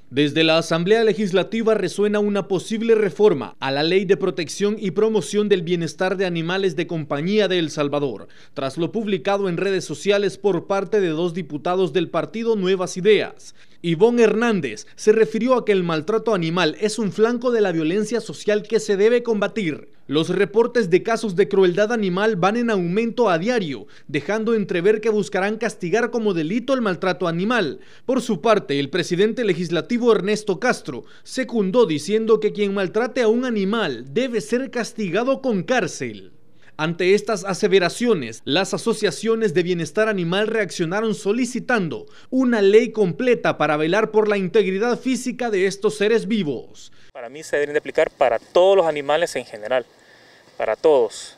Desde la Asamblea Legislativa resuena una posible reforma a la Ley de Protección y Promoción del Bienestar de Animales de Compañía de El Salvador, tras lo publicado en redes sociales por parte de dos diputados del partido Nuevas Ideas. Ivonne Hernández se refirió a que el maltrato animal es un flanco de la violencia social que se debe combatir. Los reportes de casos de crueldad animal van en aumento a diario, dejando entrever que buscarán castigar como delito el maltrato animal. Por su parte, el presidente legislativo Ernesto Castro secundó diciendo que quien maltrate a un animal debe ser castigado con cárcel. Ante estas aseveraciones, las asociaciones de bienestar animal reaccionaron solicitando una ley completa para velar por la integridad física de estos seres vivos. Para mí se deben de aplicar para todos los animales en general, para todos.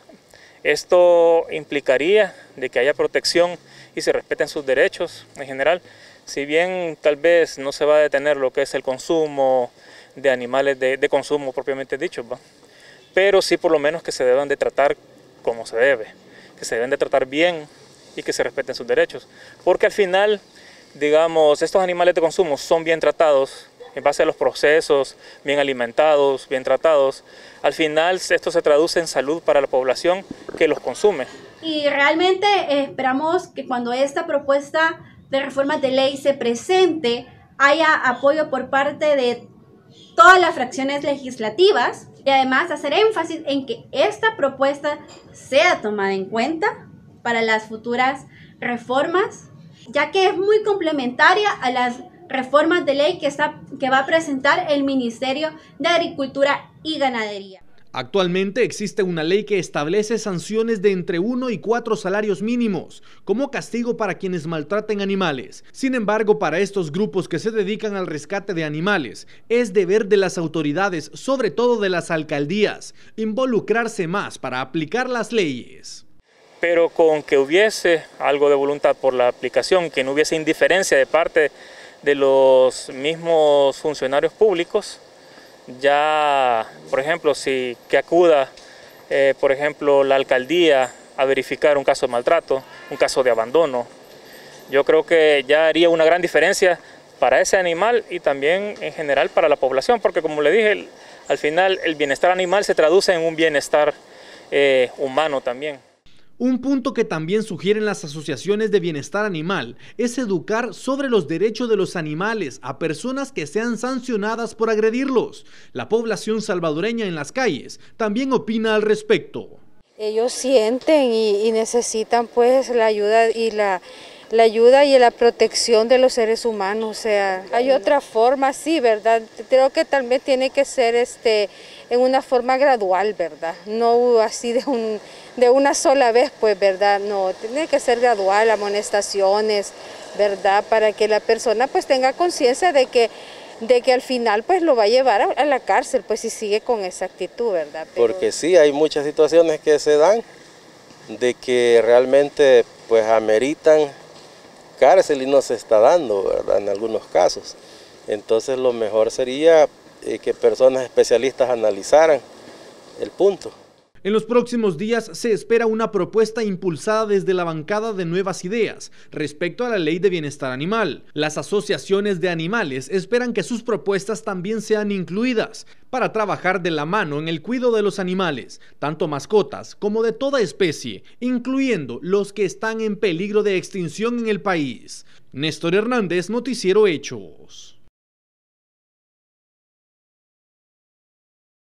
Esto implicaría de que haya protección y se respeten sus derechos en general. Si bien tal vez no se va a detener lo que es el consumo de animales de consumo propiamente dicho, ¿va? Pero sí por lo menos que se deban de tratar como se debe, que se deben de tratar bien y que se respeten sus derechos. Porque al final, digamos, estos animales de consumo son bien tratados en base a los procesos, bien alimentados, bien tratados. Al final esto se traduce en salud para la población que los consume. Y realmente esperamos que cuando esta propuesta de reforma de ley se presente, haya apoyo por parte de todas las fracciones legislativas y además hacer énfasis en que esta propuesta sea tomada en cuenta para las futuras reformas, ya que es muy complementaria a las reformas de ley que va a presentar el Ministerio de Agricultura y Ganadería. Actualmente existe una ley que establece sanciones de entre 1 y 4 salarios mínimos como castigo para quienes maltraten animales. Sin embargo, para estos grupos que se dedican al rescate de animales, es deber de las autoridades, sobre todo de las alcaldías, involucrarse más para aplicar las leyes. Pero con que hubiese algo de voluntad por la aplicación, que no hubiese indiferencia de parte de los mismos funcionarios públicos, ya, por ejemplo, que acuda, por ejemplo, la alcaldía a verificar un caso de maltrato, un caso de abandono, yo creo que ya haría una gran diferencia para ese animal y también en general para la población, porque como le dije, al final el bienestar animal se traduce en un bienestar humano también. Un punto que también sugieren las asociaciones de bienestar animal es educar sobre los derechos de los animales a personas que sean sancionadas por agredirlos. La población salvadoreña en las calles también opina al respecto. Ellos sienten y necesitan pues la ayuda y la protección de los seres humanos. O sea, hay otra forma, sí, ¿verdad? Creo que tal vez tiene que ser en una forma gradual, ¿verdad? No así de una sola vez, pues, ¿verdad? No, tiene que ser gradual, amonestaciones, ¿verdad? Para que la persona pues tenga conciencia de que al final pues lo va a llevar a la cárcel, pues si sigue con esa actitud, ¿verdad? Porque sí, hay muchas situaciones que se dan de que realmente pues ameritan cárcel y no se está dando, ¿verdad? En algunos casos. Entonces lo mejor sería que personas especialistas analizaran el punto. En los próximos días se espera una propuesta impulsada desde la bancada de Nuevas Ideas respecto a la ley de bienestar animal. Las asociaciones de animales esperan que sus propuestas también sean incluidas para trabajar de la mano en el cuidado de los animales, tanto mascotas como de toda especie, incluyendo los que están en peligro de extinción en el país. Néstor Hernández, Noticiero Hechos.